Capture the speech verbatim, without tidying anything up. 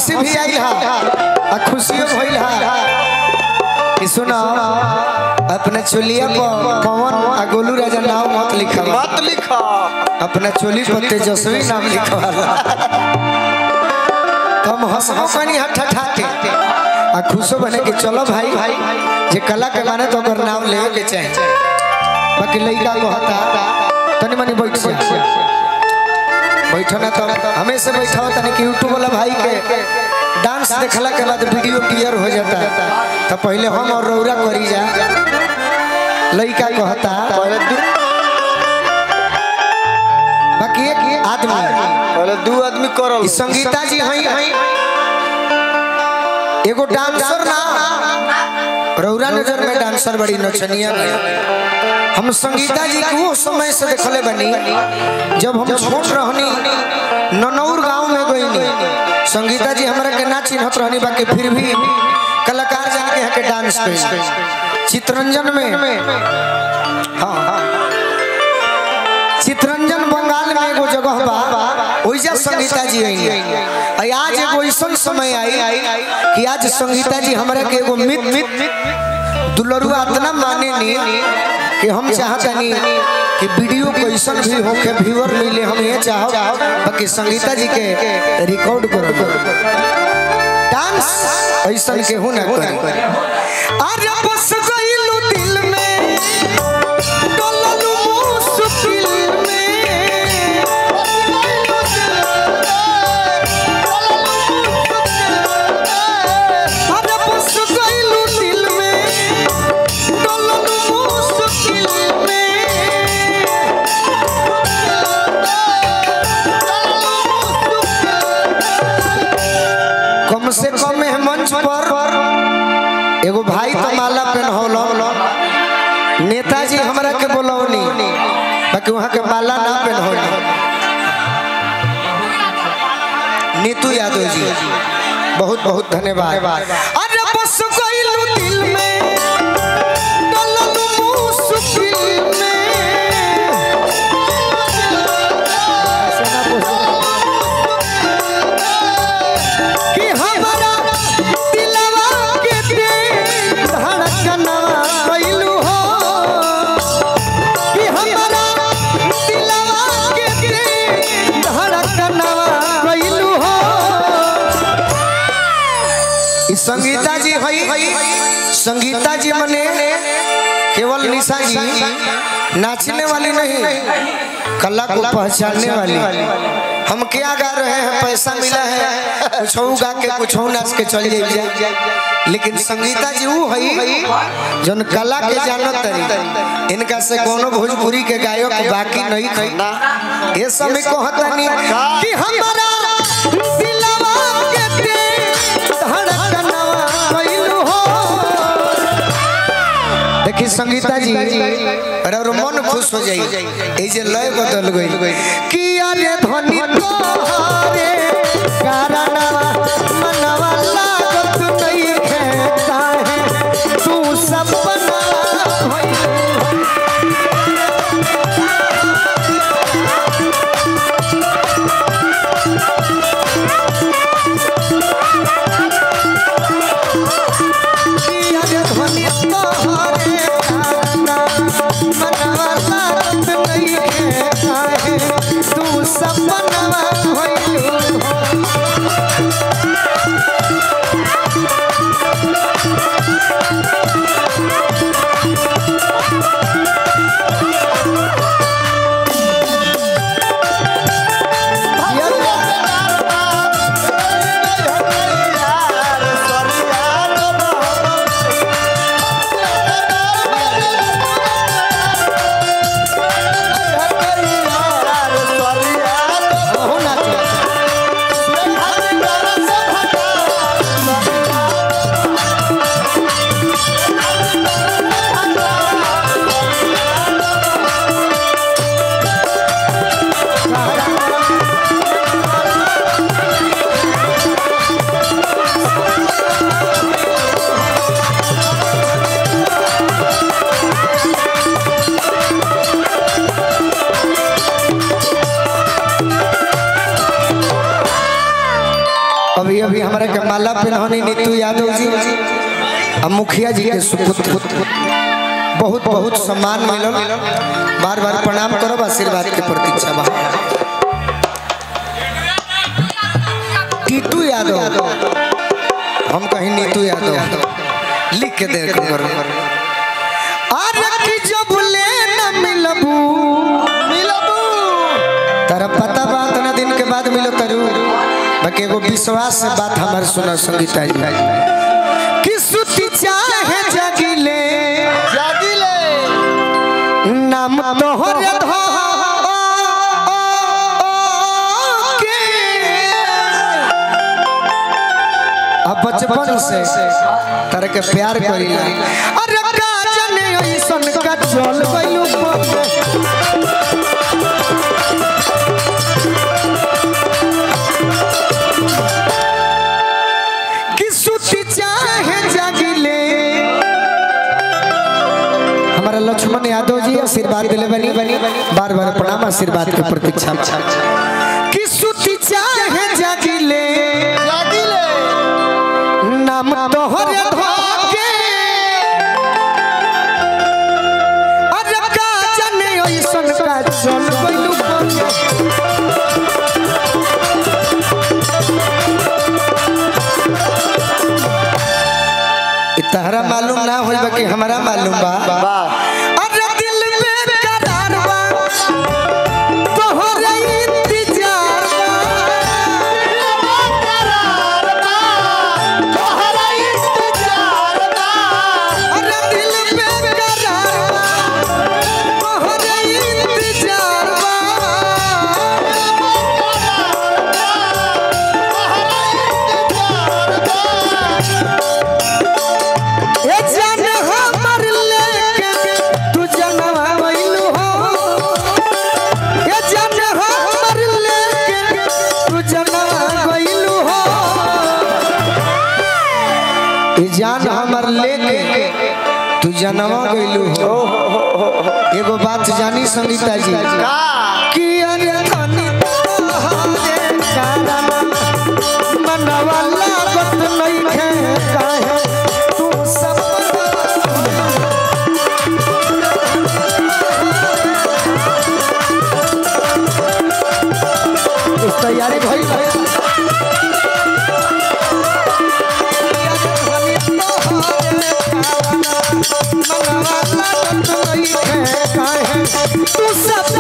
हंसी भी आई हा आ खुशियों भइल हा कि सुना अपने चोलिया पर पवन आ गोलू राजा नाम मत लिखा मत लिखा अपना चोली पर तेजस्वी नाम लिखवाला हम हंस हंसनी हट ठाके आ खुशो बने के चलो भाई भाई जे कला के माने तो अगर नाम ले के चाहे बाकी लइका को हता तनी मनी बैठ जा बैठना तो हमेशा बैठा होता नहीं कि यूट्यूब वाला भाई के डांस देखला के बाद वीडियो क्लियर हो जाता है तो पहले हम और रौरा करी जा लइका को हता बाकी एक आदमी पहले दो आदमी करल संगीता जी हई हई एगो डांसर ना रौरा नजर में डांसर बड़ी नचनिया हम संगीता जी को वो समय से देखले बनी जब हम छोट रहनी ननौर गांव में गईनी संगीता जी हमरा के ना चिन्हत रहनी बाकी फिर भी कलाकार जाके यहाँ के डांस करी चित्ररंजन में हाँ हाँ चित्ररंजन बंगाल में एगो जगह बा ओइजा संगीता जी आई आज एगो ऐसा समय आई कि आज संगीता जी हमरा के एगो मित मित दुलरुआ इतना माने नहीं कि हम चाहता नहीं कि वीडियो कैसन भी होके व्यूअर मिले हम ये चाहो बाकी संगीता जी के रिकॉर्ड करो डांस ऐसा के हो ना करे अरे बस गइलू दिल में डोललू मुश्किल में अरे बस गइलू दिल में डोललू मुश्किल कम से कम मंच पर एगो भाई तो माला पहनौलो नेताजी हमरा के बोलौनी बाकी वहाँ के माला ना पहनौनी नीतू यादव जी बहुत बहुत धन्यवाद अरे बस गइलू दिल में डोललू मुश्किल में कि हमारा दिलवा के धड़कनवा कइलू हो कि हमारा दिलवा के धड़कनवा कइलू हो ई संगीता जी हई संगीता जी मने केवल निशा जी नाचने वाली नहीं कला को पहचानने वाली हम क्या गा रहे हैं पैसा मिला है कुछ गा के कुछ नाच के चल जाए लेकिन संगीता जी वो हई जन कला के जानत तरी इनका से कोनो भोजपुरी के गायक बाकी नहीं थी ये समय कहता नहीं कि हमारा दिलवा के धड़कनवा कइलू हो देखी संगीता जी और मन खुश हो जाई ए जे लय बदल गई कि अरे ध्वनि तोहरे कारणवा मनवा लागत नहीं खेता है तू सपना ध्वनि तोहरे मनवा लागत नहीं खेता है तू सपना पिन्हनी नीतू यादव जी और मुखिया जी के सुपुत्र बहुत बहुत सम्मान मिलल। बार बार प्रणाम करो, आशीर्वाद के प्रतीक्षा बा। टीटू यादव, हम कहीं नीतू यादव लिख के दे करो। अरे कि जब ले न मिलबू मिलबू तारा पता बात ना दिन के बाद मिलो करू। बाकी एगो विश्वास से बात हमारे सुना संगीता जी कि सुती चाहे जागिले जागिले नाम तोहरे धो के अब बचपन से तरह के प्यार करी। अरे का जाने ऐसन का चल गइलू कि सुती चाहे जागिले। हमारा लक्ष्मण यादव जी आशीर्वाद दिले बनी बनी बार बार प्रणाम, आशीर्वाद के प्रतीक्षा कि सुती चाहे जागिले जागिले नाम तोहरे धोके। अरे का जाने ऐसन का चल गइलू तहरा मालूम ना होई बा कि हमरा मालूम बा। अरे दिल में करार बा तोहरे इंतजार बा, करार बा तोहरे इंतजार बा। अरे दिल में करार बा तोहरे इंतजार बा, ए जान हमर लेके तू जनवा गइलू हो। ए जान हमर लेके तू जनवा गइलू हो। ए जान हमर लेके तू जनवा गइलू हो। एगो बात जानी संगीता जी कि अरे धनी तोहरे कारण मनवा लागत नइखे काहे तू सब इस तैयारी भाई तू सब